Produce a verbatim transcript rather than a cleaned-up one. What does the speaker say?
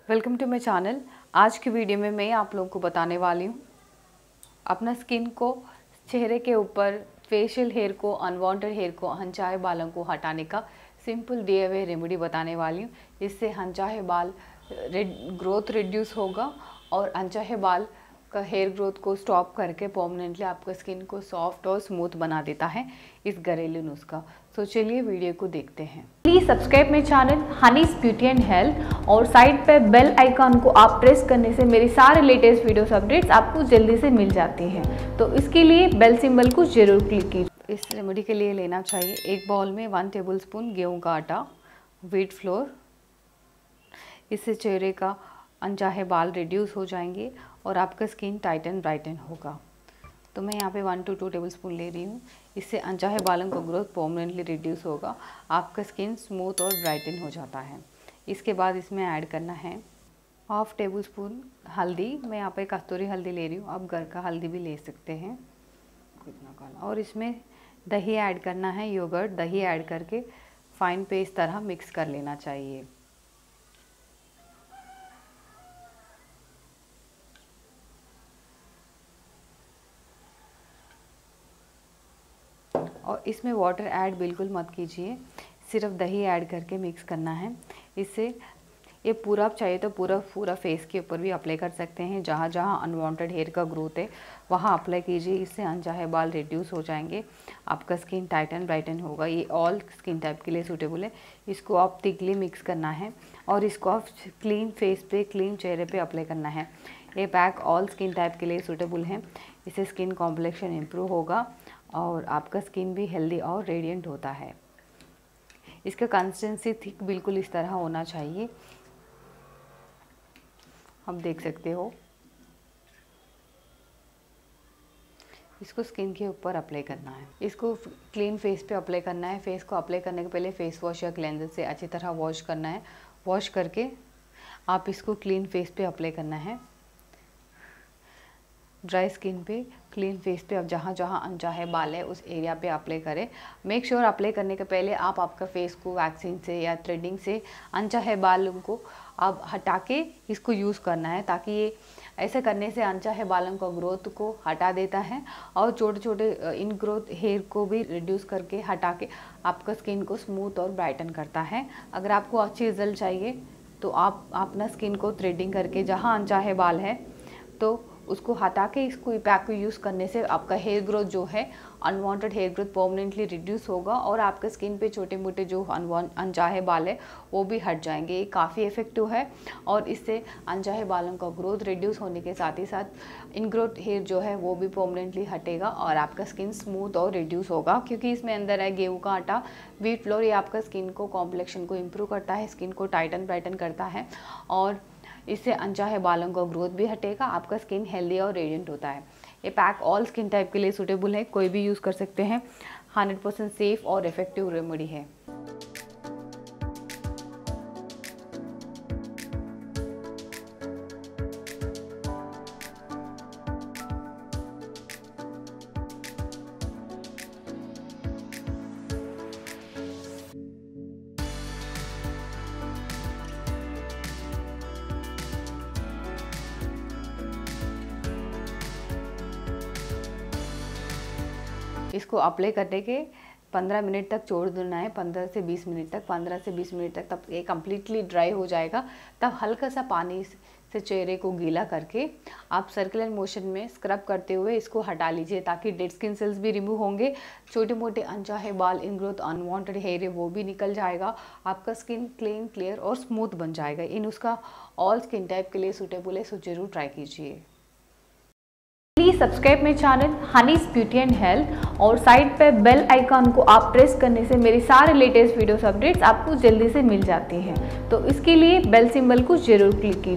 Welcome to my channel. आज की video में मैं आप लोगों को बताने वाली हूँ अपना स्किन को, चेहरे के ऊपर फेशियल हेयर को, अनवांटेड हेयर को, अनचाहे बालों को हटाने का simple D I Y remedy बताने वाली हूँ। इससे अनचाहे बाल ग्रोथ रिड्यूस होगा और अनचाहे बाल का हेयर ग्रोथ को स्टॉप करके परमानेंटली आपका स्किन को सॉफ्ट और स्मूथ बना देता है इस घरेलू नुस्खा। तो चलिए वीडियो को देखते हैं। प्लीज सब्सक्राइब मेरे channel honey's beauty and health और साइड पे बेल आइकॉन को आप प्रेस करने से मेरी सारे लेटेस्ट वीडियोस अपडेट्स आपको जल्दी से मिल जाती हैं। तो इसके लिए बेल सिंबल को जरूर क्लिक कीजिए। इस रेमेडी के लिए लेना चाहिए एक बाउल में वन टेबलस्पून गेहूं का आटा, व्हीट फ्लोर। इससे चेहरे का अनचाहे बाल रिड्यूस हो जाएंगे और आपका स्किन टाइटन ब्राइटन होगा। तो मैं यहाँ पे one two two tablespoon ले रही हूँ। इससे अनचाहे बालों का ग्रोथ परमानेंटली रिड्यूस होगा, आपका स्किन स्मूथ और ब्राइटन हो जाता है। इसके बाद इसमें ऐड करना है हाफ टेबल स्पून हल्दी। मैं यहाँ पे कस्तूरी हल्दी ले रही हूँ, आप घर का हल्दी भी ले सकते हैं। और इसमें दही ऐड करना है, योगर्ट। दही ऐड करके फाइन पेस्ट तरह मिक्स कर लेना चाहिए। और इसमें वाटर ऐड बिल्कुल मत कीजिए, सिर्फ दही ऐड करके मिक्स करना है। इससे ये पूरा चाहिए तो पूरा पूरा फेस के ऊपर भी अप्लाई कर सकते हैं। जहाँ जहाँ अनवांटेड हेयर का ग्रोथ है वहाँ अप्लाई कीजिए। इससे अनचाहे बाल रिड्यूस हो जाएंगे, आपका स्किन टाइटन ब्राइटन होगा। ये ऑल स्किन टाइप के लिए सूटेबल है। इसको आप थिकली मिक्स करना है और इसको आप क्लीन फेस पे, क्लीन चेहरे पे अप्लाई करना है। ये पैक ऑल स्किन टाइप के लिए सूटेबल है। इससे स्किन कॉम्प्लेक्शन इम्प्रूव होगा और आपका स्किन भी हेल्दी और रेडिएंट होता है। इसका कंसिस्टेंसी थिक बिल्कुल इस तरह होना चाहिए, आप देख सकते हो। इसको स्किन के ऊपर अप्लाई करना है। इसको क्लीन फेस पे अप्लाई करना है। फेस को अप्लाई करने के पहले फेस वॉश या क्लेंजर से अच्छी तरह वॉश करना है। वॉश करके आप इसको क्लीन फेस पे अप्लाई करना है। ड्राई स्किन पे, क्लीन फेस पे, अब जहाँ जहाँ अनचाहे बाल है उस एरिया पे अप्लाई करें। मेक श्योर अप्लाई करने के पहले आप आपका फेस को वैक्सीन से या थ्रेडिंग से अनचाहे बालों को आप हटा के इसको यूज़ करना है, ताकि ये ऐसे करने से अनचाहे बालों का ग्रोथ को हटा देता है और छोटे छोटे इन ग्रोथ हेयर को भी रिड्यूस करके हटा के आपका स्किन को स्मूथ और ब्राइटन करता है। अगर आपको अच्छी रिजल्ट चाहिए तो आप अपना स्किन को थ्रेडिंग करके जहाँ अनचाहे बाल है तो उसको हटा के इसको पैक को यूज़ करने से आपका हेयर ग्रोथ जो है, unwanted hair growth permanently reduce होगा और आपके स्किन पे छोटे मोटे जो अनवांट अनचाहे बाल है वो भी हट जाएंगे। ये काफ़ी इफेक्टिव है और इससे अनचाहे बालों का ग्रोथ रिड्यूस होने के साथ ही साथ इनग्रोथ हेयर जो है वो भी परमानेंटली हटेगा और आपका स्किन स्मूथ और रिड्यूस होगा, क्योंकि इसमें अंदर है गेहूँ का आटा, व्हीट फ्लोर। ये आपका स्किन को कॉम्प्लेक्शन को इम्प्रूव करता है, स्किन को टाइटन ब्राइटन करता है और इससे अनचाहे बालों का ग्रोथ भी हटेगा, आपका स्किन हेल्दी और रेडिएंट होता है। ये पैक ऑल स्किन टाइप के लिए सूटेबल है, कोई भी यूज़ कर सकते हैं। हंड्रेड परसेंट सेफ और इफेक्टिव रेमेडी है। इसको अप्लाई करने के पंद्रह मिनट तक छोड़ देना है, पंद्रह से बीस मिनट तक पंद्रह से बीस मिनट तक। तब ये कम्प्लीटली ड्राई हो जाएगा। तब हल्का सा पानी से चेहरे को गीला करके आप सर्कुलर मोशन में स्क्रब करते हुए इसको हटा लीजिए, ताकि डेड स्किन सेल्स भी रिमूव होंगे, छोटे मोटे अनचाहे बाल, इनग्रोथ अनवांटेड हेयर है वो भी निकल जाएगा, आपका स्किन क्लीन, क्लियर और स्मूथ बन जाएगा। इन उसका ऑल स्किन टाइप के लिए सूटेबल है, सो जरूर ट्राई कीजिए। प्लीज सब्सक्राइब मेरे channel honey's beauty and health और साइड पे बेल आइकॉन को आप प्रेस करने से मेरी सारे लेटेस्ट वीडियोस अपडेट्स आपको जल्दी से मिल जाती हैं। तो इसके लिए बेल सिंबल को जरूर क्लिक कीजिए।